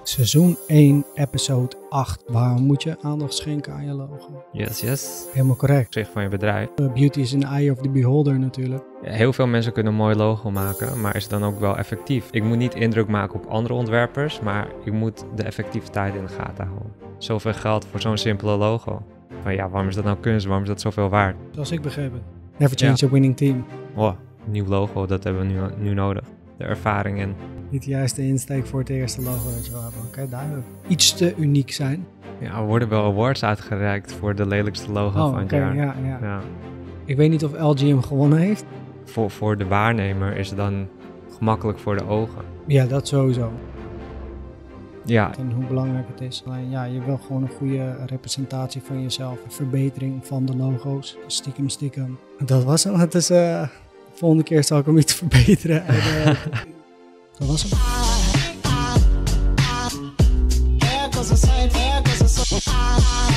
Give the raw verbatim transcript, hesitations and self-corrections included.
Seizoen één, episode acht. Waarom moet je aandacht schenken aan je logo? Yes, yes. Helemaal correct. Zich van je bedrijf. Uh, beauty is in the eye of the beholder natuurlijk. Heel veel mensen kunnen een mooi logo maken, maar is het dan ook wel effectief? Ik moet niet indruk maken op andere ontwerpers, maar ik moet de effectiviteit in de gaten houden. Zoveel geld voor zo'n simpele logo. Maar ja, waarom is dat nou kunst? Waarom is dat zoveel waard? Zoals ik begrepen. Never change Ja. a winning team. Oh, nieuw logo, dat hebben we nu, nu nodig. De ervaring en... Niet de juiste insteek voor het eerste logo dat je wil hebben. Oké, duidelijk. Iets te uniek zijn. Ja, er worden wel awards uitgereikt voor de lelijkste logo Oh, van het oké, jaar. ja, ja. Ja. Ik weet niet of L G hem gewonnen heeft. Voor, voor de waarnemer is het dan gemakkelijk voor de ogen. Ja, dat sowieso. Ja, En hoe belangrijk het is. Alleen, ja, je wil gewoon een goede representatie van jezelf. Een verbetering van de logo's. Stiekem, stiekem. Dat was hem. Het is, uh, de volgende keer zal ik hem iets verbeteren. En, uh, dat was hem. There goes a sign, there goes a sign.